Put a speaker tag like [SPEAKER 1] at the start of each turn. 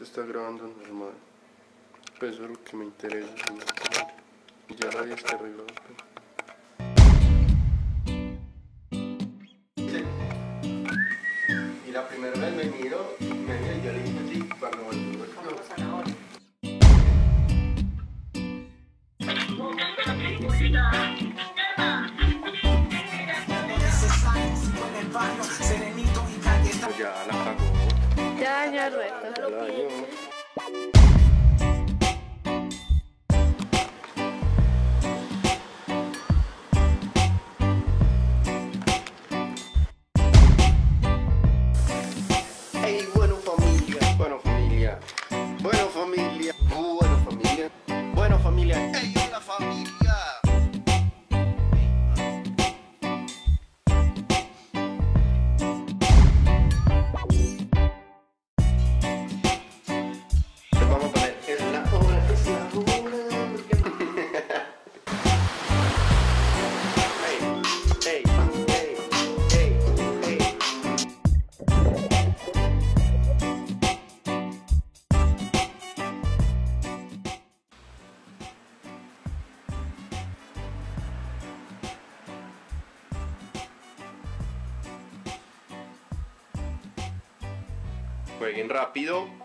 [SPEAKER 1] Te está grabando normal. Pues eso es lo que me interesa. Y ya la habías arreglado. Y la primera vez me miró y yo le dije así cuando volvió el club. Ya la cagó.
[SPEAKER 2] Ya el resto.
[SPEAKER 1] Ya la dañó. Hey, bueno familia, bueno familia, bueno familia, bueno familia, bueno familia, hey, hola familia. Les vamos a poner, es la hora, es la hora. Hey, hey, hey, hey, hey. Jueguen rápido.